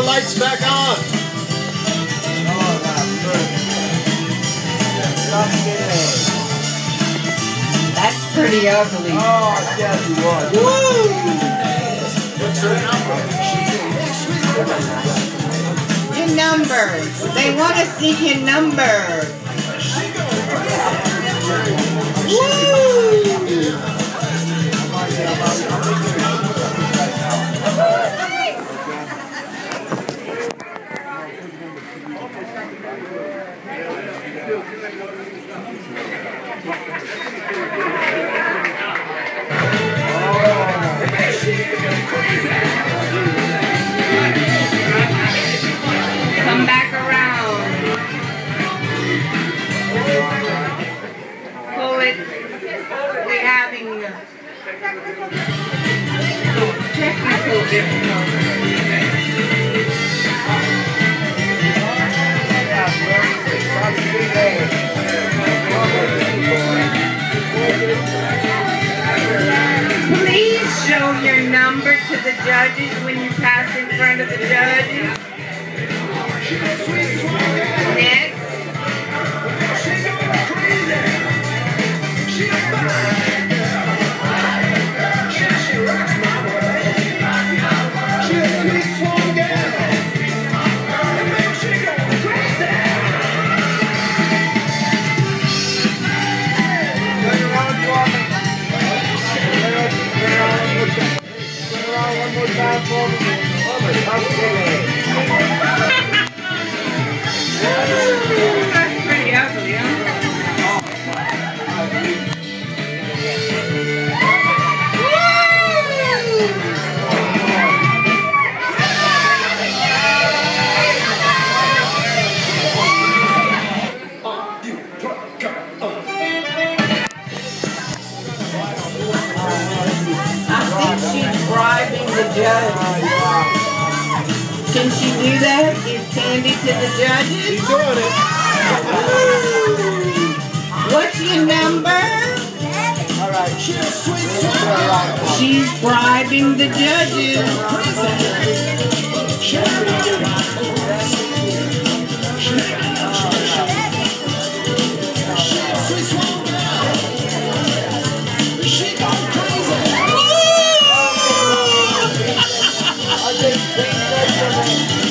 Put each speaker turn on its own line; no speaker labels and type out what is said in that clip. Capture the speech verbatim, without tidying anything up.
lights back on.
That's pretty ugly.
Oh, yes, you was.
Woo! Your number. They want to see your number. Woo! Come back around. Pull it. We're having technical difficulties. Please show your number to the judges when you pass in front of the judges. Next.
One more time for me.
That's pretty ugly, huh? I think she's bribing the judge. Can she do that? Give candy to the judges?
She's doing it.
What's your number?
All right.
She's bribing the judges.
I think